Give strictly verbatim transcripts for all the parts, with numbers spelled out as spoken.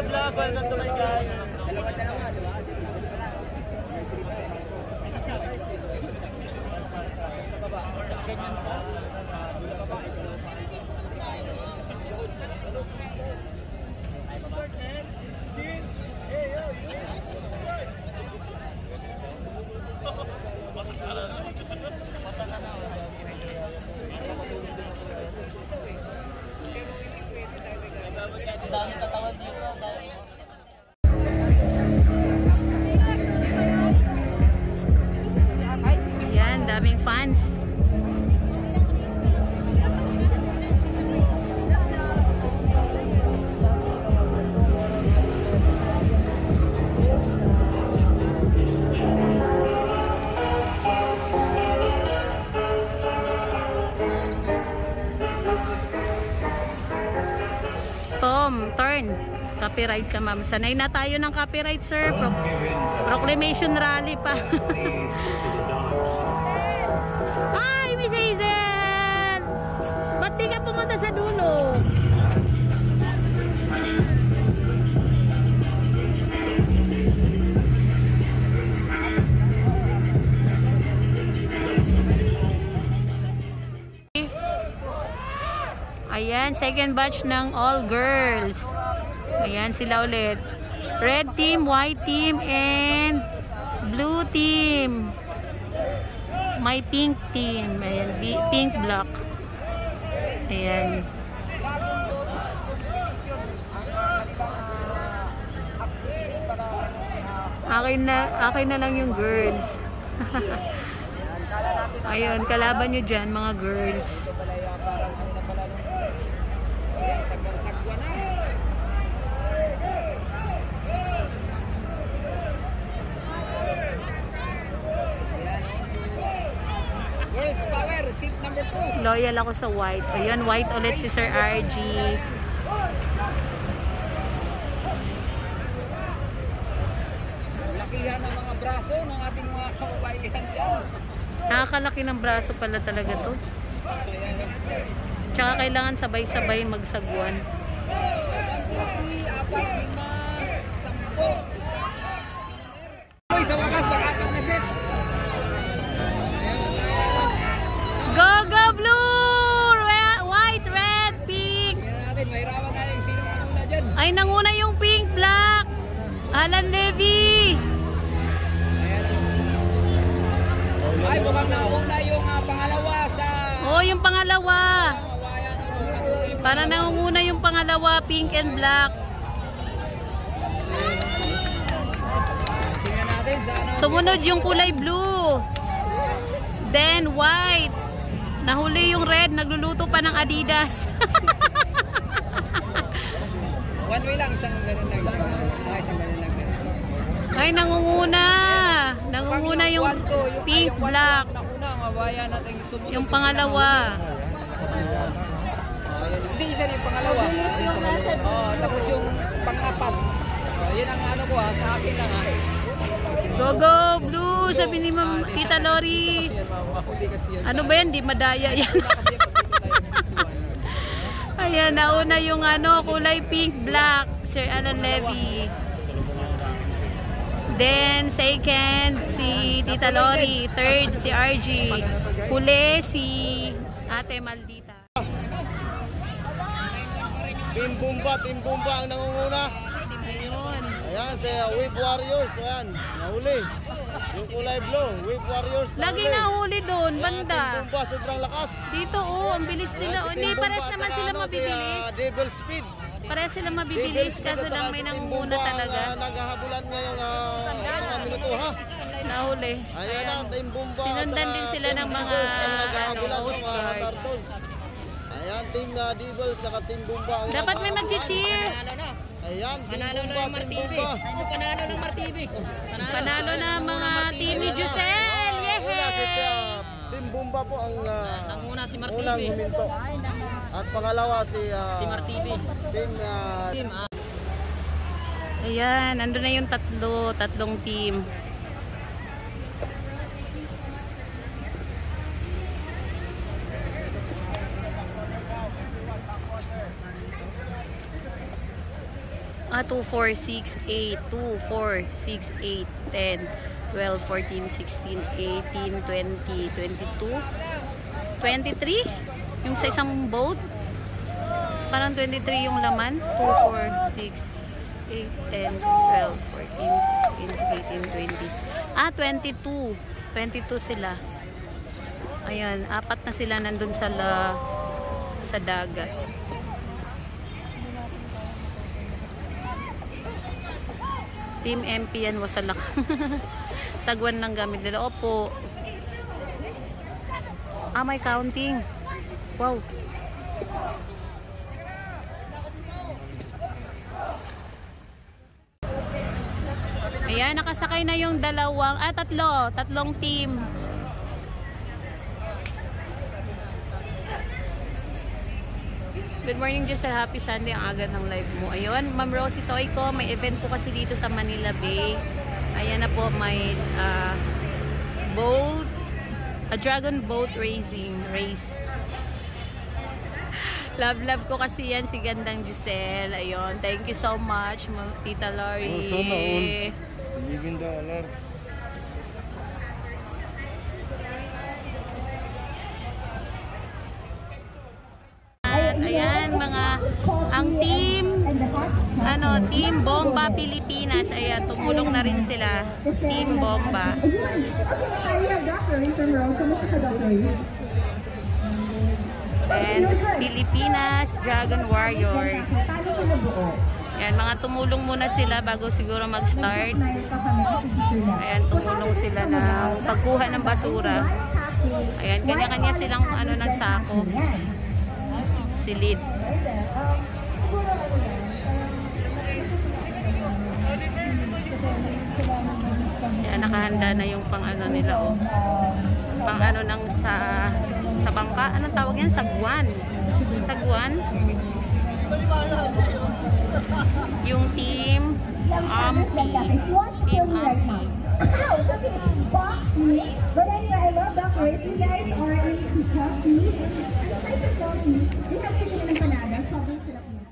vlog, welcome to my guys. Dalawa-dalawa, di ba? Ganyan pa. Dami katawan dito. Ayan, daming fans. Tom, turn. Copyright ka, ma'am. Sanay na tayo ng copyright, sir. Pro Proclamation rally pa. Hi, Miss Hazel! Ba't di ka pumunta sa dulo? Ayan, second batch ng all girls. Ayan sila ulit. Red team, white team, and blue team. May pink team. Ayan, pink block. Ayan. Akin na, akin na lang yung girls. Ayun, kalaban nyo dyan, mga girls. Girls power, seat number two. Loyal ako sa white. Ayun, white ulit si Sir R G. Lakihan ng mga braso ng ating mga kababayan dyan. Nakakalaki ng braso pala talaga to. Tsaka kailangan sabay-sabay magsagwan. one, two, three, apat, lima, sampo. Uy, sa wakas, wakapat na set. Go, go, blue! Red, white, red, pink. Tingnan natin, mahirapan tayo yung sinong nanguna dyan. Ay, nanguna yung pink, black. Alan Levy. Ay, mukhang nauna yung uh, pangalawa sa... Oh, yung pangalawa. Kawayan, uh, Para nanguna yung pangalawa, pink and black. tingnan natin sa ano. Sumunod yung kulay blue. Then white. Nahuli yung red, nagluluto pa ng Adidas. One way lang, isang ganun lang. Isang ganun lang, isang ganun lang. Ay, nangunguna. Nangunguna yung pink, black. Yung pangalawa. Hindi isa yung pangalawa. Oh, tapos yung pang-apat. Oh, yan ang ano ko ha, sa akin lang ha. Go, go, blue. Sabi ni Ma'am Tita Lori. Ano ba yan? Di madaya yan. Ayan, nauna yung ano, kulay pink, black. Sir Alan Levy. Then, second, si Tita Lori. Third, si R G. Huli, si Ate Maldita. Team Bumba, Team Bumba ang nangunguna. Ayun. Ayan, si Wave Warriors. Ayan, nahuli. Yung kulay blue, Wave Warriors. Lagi nahuli doon, banda. Team Bumba, sobrang lakas. Dito, oh, ang bilis nila. Ayan, si Hindi, Team pares Bumba, naman saka sila ano, mabibilis. Si, uh, Devil Speed. Pares sila mabibilis, kaso lang may nangunguna talaga. Uh, naghahabulan ngayong uh, mga minuto ha. Nahuli. Ayan na, Team Bumba. Sinundan din sila ng mga ano, Coast Guard. Ayan, Team uh, Devil saka Team Bumba. Dapat may mag-cheer. Ayan, Team Bumba, Team Bumba. Panalo ng Martibi. Panalo na mga team ni Jusel. Yehey! Team Bumba po ang uh, Nanguna si unang Martibi. huminto. At pangalawa si uh, Si Martibi. Team uh, Team, ah. Ayan, nandun na yung tatlo, tatlong team. Ah, two, four, six, eight. two, four, six, eight, ten, twelve, fourteen, sixteen, eighteen, twenty, twenty-two, twenty-three. Yung sa isang boat. Parang twenty-three yung laman. two, four, six, eight, ten, twelve, fourteen, sixteen, eighteen, twenty. Ah, twenty-two. twenty-two sila. Ayan, apat na sila nandun sa la, sa dagat. Team M P yan, wasalak. Sagwan ng gamit nila. Opo. Ah, may counting. Wow. Ayan, nakasakay na yung dalawang, ah, tatlo. Tatlong team. Good morning, Giselle. Happy Sunday. Ang aga ng live mo. Ayun, Ma'am Rosie Toy ko. May event po kasi dito sa Manila Bay. Ayan na po, may uh, boat, a dragon boat racing race. Love, love ko kasi yan si gandang Giselle. Ayun, thank you so much, Tita Lori. Oh, sana all. Living dollar. Ayan, mga ang team ano, Team Bomba Pilipinas. Ayan, tumulong na rin sila. Team Bomba. And Pilipinas Dragon Warriors. Ayan, mga tumulong muna sila bago siguro mag-start. Ayan, tumulong sila na pagkuha ng basura. Ayan, kanya-kanya silang ano, nagsako. Silid. Yan, nakahanda na yung pang ano nila, oh. Pang ano ng sa sa bangka. Anong tawag yan? Sagwan. Sagwan. Yung team Ampi. Team Ampi. But anyway, I love that word. You guys are into coffee. I like coffee. They have chicken empanada. Sobrang sarap niya.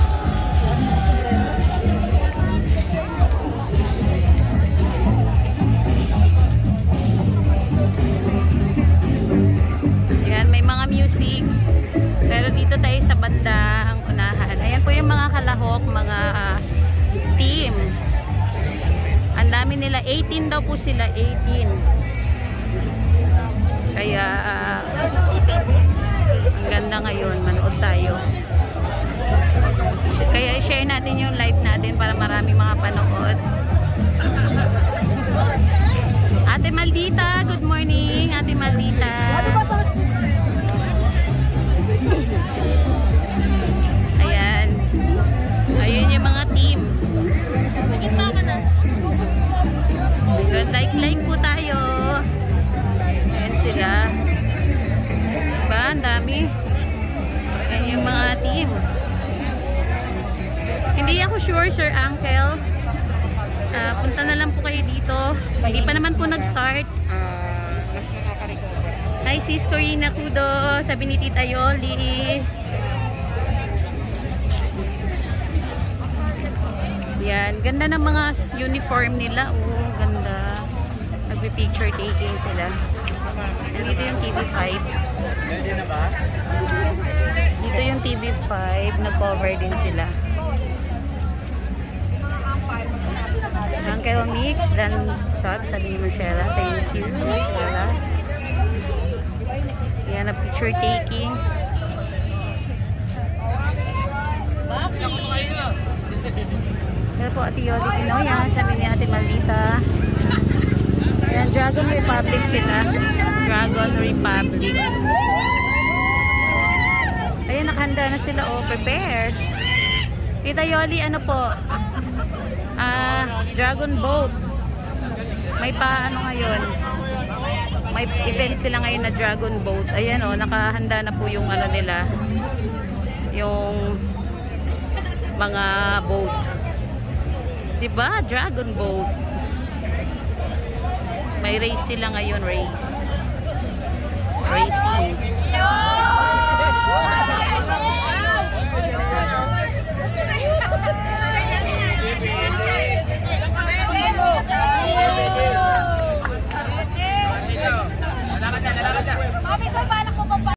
Ayan, may mga music. Pero dito tayo sa banda ang unahan. Ayan po yung mga kalahok, mga uh, teams. Ang dami nila. eighteen daw po sila. eighteen. Kaya uh, ang ganda ngayon. Manood tayo. Kaya i-share natin yung live natin para maraming mga panood. Ate Maldita, good morning. Ate Maldita. Ayan. Ayun yung mga team. Nakita ka na. Like-like po tayo. Ayan sila. Diba? Ang dami. Ayan yung mga team. Hindi ako sure, Sir Uncle. Uh, punta na lang po kayo dito. Hindi pa naman po nag-start. Uh, mas nakaka-recover. Hi, Sis Corina Kudo. Sabi ni Tita Yoli. Yan. Ganda ng mga uniform nila. Oh, ganda. Nagpi-picture taking sila. Dito yung T V five. Ready na ba? Dito yung T V five. Nag-cover din sila. Uncle Mix, dan sub, sabi ni Marcella. Thank you, Marcella. Yan, na picture taking. Yan po, Ate Yoli Pinoy. Yan, sabi ni Ate Maldita. Yan, Dragon Republic sila. Dragon Republic. Ayan, nakahanda na sila. Oh, prepare. Tita Yoli, ano po? Ah, Dragon Boat. May pa ano ngayon? May event sila ngayon na Dragon Boat. Ayan oh, nakahanda na po yung ano nila. Yung mga boat. 'Di ba? Dragon Boat. May race sila ngayon, race. Racing.